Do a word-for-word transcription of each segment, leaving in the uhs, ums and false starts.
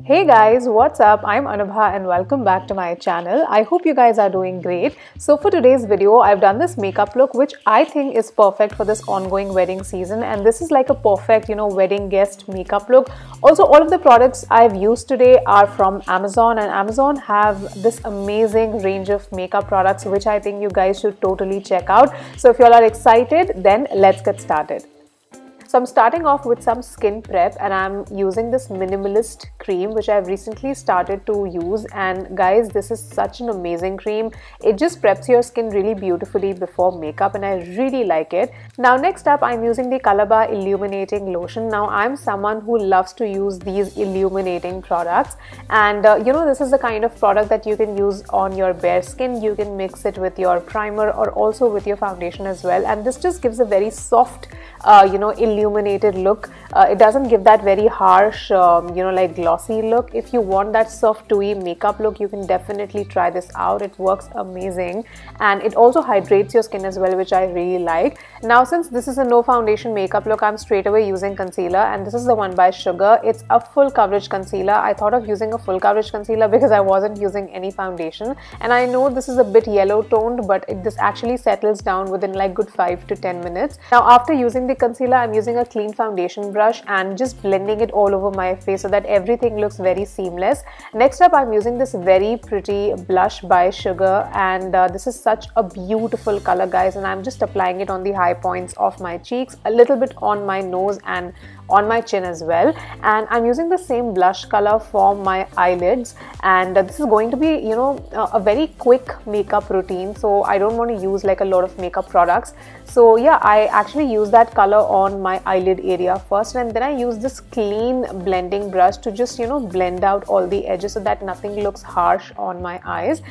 Hey guys, what's up? I'm Anubha and welcome back to my channel. I hope you guys are doing great. So for today's video, I've done this makeup look which I think is perfect for this ongoing wedding season, and this is like a perfect, you know, wedding guest makeup look. Also, all of the products I've used today are from Amazon, and Amazon have this amazing range of makeup products which I think you guys should totally check out. So if you all are excited, then let's get started. So I'm starting off with some skin prep, and I'm using this minimalist cream which I've recently started to use. And guys, this is such an amazing cream. It just preps your skin really beautifully before makeup and I really like it. Now next up, I'm using the Calabar Illuminating Lotion. Now I'm someone who loves to use these illuminating products, and uh, you know, this is the kind of product that you can use on your bare skin. You can mix it with your primer or also with your foundation as well, and this just gives a very soft uh, you know illuminated look. Uh, it doesn't give that very harsh um, you know like glossy look. If you want that soft dewy makeup look, you can definitely try this out. It works amazing, and it also hydrates your skin as well, which I really like. Now since this is a no foundation makeup look, I'm straight away using concealer, and this is the one by Sugar. It's a full coverage concealer. I thought of using a full coverage concealer because I wasn't using any foundation, and I know this is a bit yellow toned, but it, this actually settles down within like good five to ten minutes. Now after using the concealer, I'm using a clean foundation brush and just blending it all over my face so that everything looks very seamless. Next up, I'm using this very pretty blush by Sugar, and uh, this is such a beautiful color, guys, and I'm just applying it on the high points of my cheeks, a little bit on my nose and on my chin as well. And I'm using the same blush color for my eyelids, and uh, this is going to be, you know, uh, a very quick makeup routine, so I don't want to use like a lot of makeup products. So yeah, I actually use that color on my eyelid area first, and then I use this clean blending brush to just, you know, blend out all the edges so that nothing looks harsh on my eyes.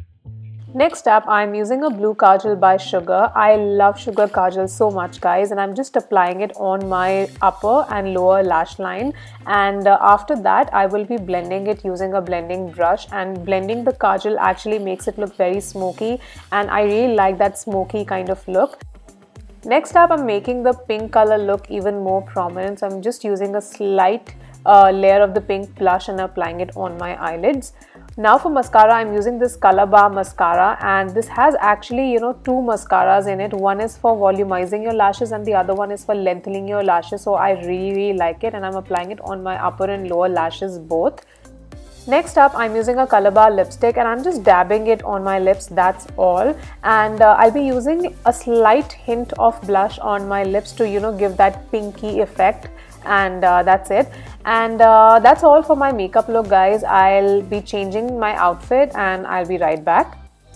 Next up, I'm using a blue kajal by Sugar. I love Sugar kajal so much, guys, and I'm just applying it on my upper and lower lash line. And uh, after that, I will be blending it using a blending brush, and blending the kajal actually makes it look very smoky, and I really like that smoky kind of look. Next up, I'm making the pink color look even more prominent, so I'm just using a slight uh, layer of the pink blush and applying it on my eyelids. Now for mascara, I'm using this Calabar mascara, and this has actually, you know, two mascaras in it. One is for volumizing your lashes and the other one is for lengthening your lashes, so I really, really like it, and I'm applying it on my upper and lower lashes both. Next up, I'm using a Calabar lipstick, and I'm just dabbing it on my lips, that's all. And uh, I'll be using a slight hint of blush on my lips to, you know, give that pinky effect, and uh, that's it. And uh, that's all for my makeup look, guys. I'll be changing my outfit and I'll be right back.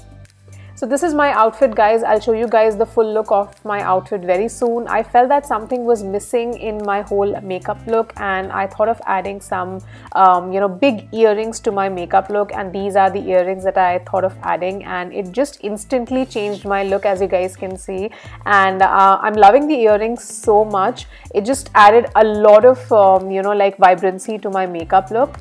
So this is my outfit, guys. I'll show you guys the full look of my outfit very soon. I felt that something was missing in my whole makeup look, and I thought of adding some um, you know big earrings to my makeup look, and these are the earrings that I thought of adding, and it just instantly changed my look, as you guys can see. And uh, I'm loving the earrings so much. It just added a lot of um, you know like vibrancy to my makeup look.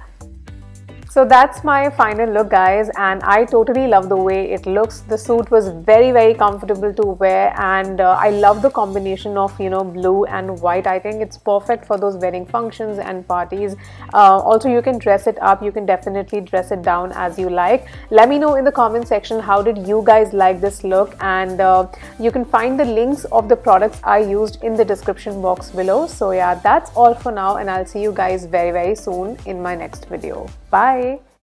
So that's my final look, guys, and I totally love the way it looks. The suit was very, very comfortable to wear, and uh, I love the combination of, you know, blue and white. I think it's perfect for those wedding functions and parties. Uh, also, you can dress it up. You can definitely dress it down as you like. Let me know in the comment section, how did you guys like this look? And uh, you can find the links of the products I used in the description box below. So yeah, that's all for now, and I'll see you guys very, very soon in my next video. Bye.